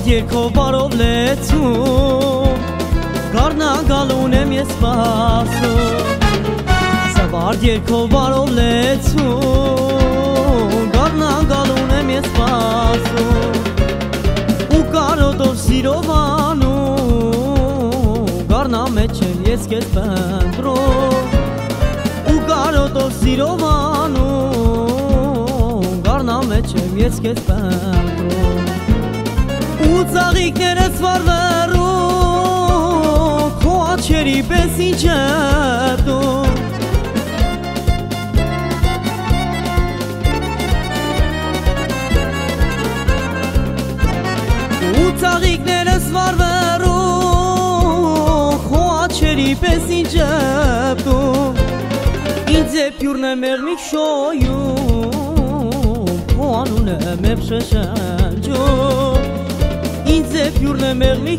Վարդ երկով բարով լեցում Գարնագալուն եմ ես սպասում Վարդ երկով բարով լեցում Գարնագալուն եմ ես սպասում Ու կարոտով սիրով անում Գարնա մեջ եմ ես կեզ պնդրում Ու կարոտով սիրով անում Գարնա մեջ եմ ես կեզ պնդրում Ու ծաղիկներս վարվերում Քո աչերի պես ինչ եմ Ծաղիկներս վարվերում Քո աչերի պես ինչ եմ Ինձ եփյուրն է մեղմիկ շոյում Քո անուն եմ եմ շշնջում Ինձ եփյուրն է մեղմիկ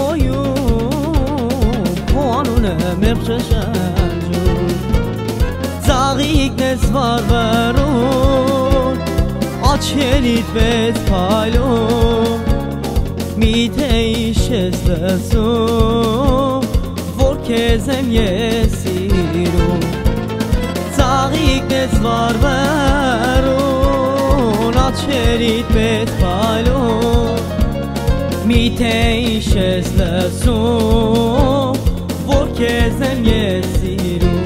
շոյում Քո անուն եմ եմ շշնջում Ծաղիկներս վարվերում Աչերիդ պես փայլում Միթե ինչ ես լսում, որ քեզ եմ ես սիրում Ծաղիկն ես վարվերուն, աչերիդ պես փայլում Միթե ինչ ես լսում, որ քեզ եմ ես սիրում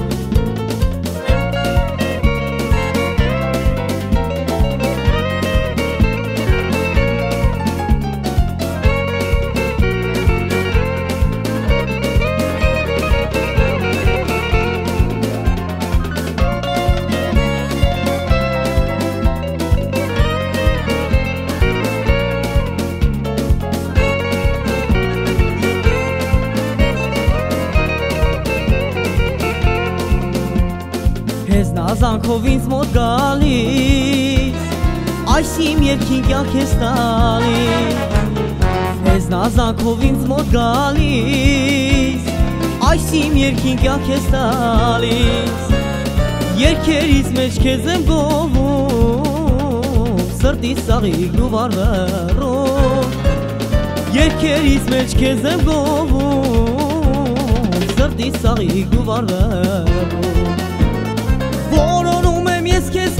Ես նազանքով ինձ մոտ գալիս Այս իմ երկին կյանք ես տալիս Ես նազանքով ինձ մոտ գալիս Այս իմ երկին կյանք ես տալիս Երկերից մեջ քեզ եմ գովում Սրտի սաղիկն ու վարվերում Երկերից մեջ քեզ եմ գովում Սրտի սաղիկն ու վարվերում Որոնում եմ ես քեզ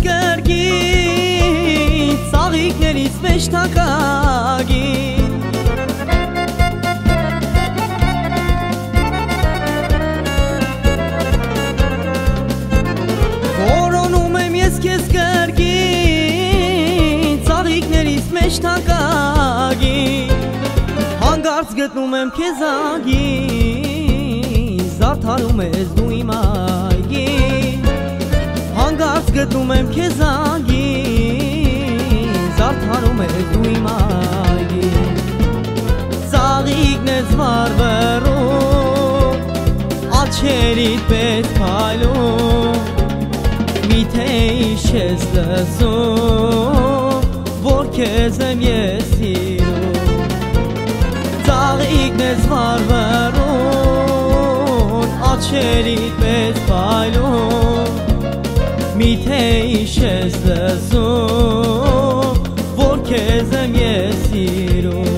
կրկին Ծաղիկներից մեջ թակագին Որոնում եմ ես քեզ կրկին Ծաղիկներից մեջ թակագին Հանգարց գտնում եմ քեզ ագին Զարդարում ես դու իմ այգին Հանգարց գտնում եմ քեզ ագին Զարդարում ես դու իմ այգին Ծաղիկն ես վարվերում Աչերիդ պես փայլում Միթե ինչ ես լսում Որ քեզ եմ ես սիրում Ծաղիկն ես վարվերում Աչերիդ պես փայլում Միթե ինչ ես լսում Որ քեզ եմ ես սիրում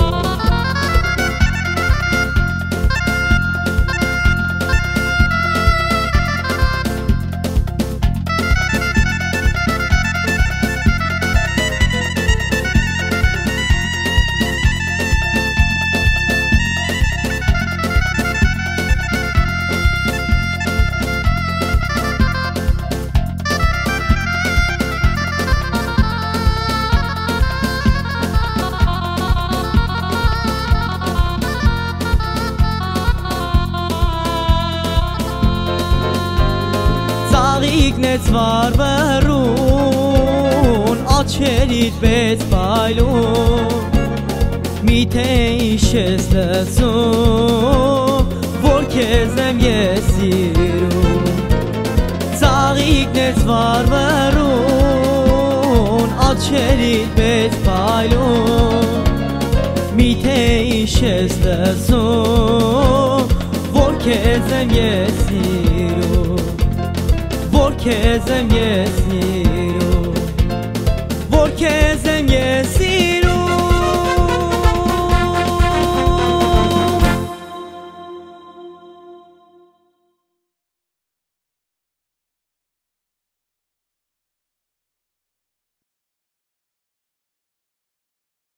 Ծաղիկն ես վարվերուն Աչերիդ պես փայլում Միթե ինչ ես լսում Որ քեզ եմ ես սիրում Ծաղիկն ես վարվերուն Աչերիդ պես փայլում Միթե ինչ ես լսում Որ քեզ եմ ես սիրում Որ քեզ եմ ես սիրում